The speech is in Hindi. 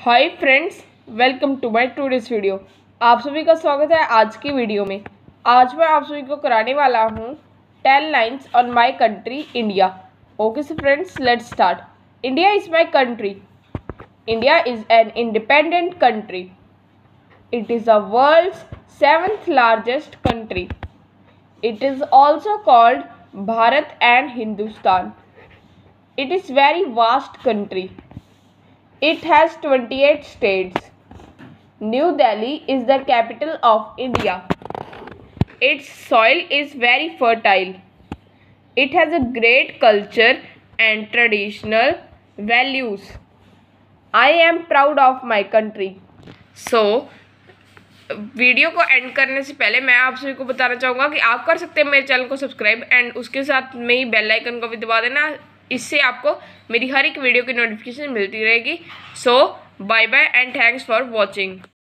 Hi friends, welcome to my today's video. आप सभी का स्वागत है आज की वीडियो में। आज मैं आप सभी को कराने वाला हूँ 10 lines on my country India. Okay so friends, let's start. India is my country. India is an independent country. It is the world's 7th largest country. It is also called Bharat and Hindustan. It is very vast country. It has 28 states. New Delhi is the capital of India. Its soil is very fertile. It has a great culture and traditional values. I am proud of my country. So, video को एंड करने से पहले मैं आप सभी को बताना चाहूँगा कि आप कर सकते हैं मेरे चैनल को सब्सक्राइब एंड उसके साथ में ही बेल आइकन को भी दबा देना। इससे आपको मेरी हर एक वीडियो की नोटिफिकेशन मिलती रहेगी। So bye bye and thanks for watching.